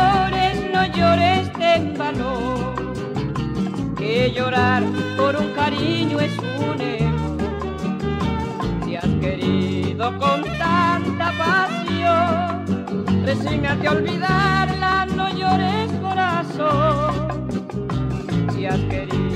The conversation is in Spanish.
no llores, ten valor, que llorar por un cariño es un error. Si has querido con tanta pasión, resígnate a olvidarla, no llores corazón. Si has querido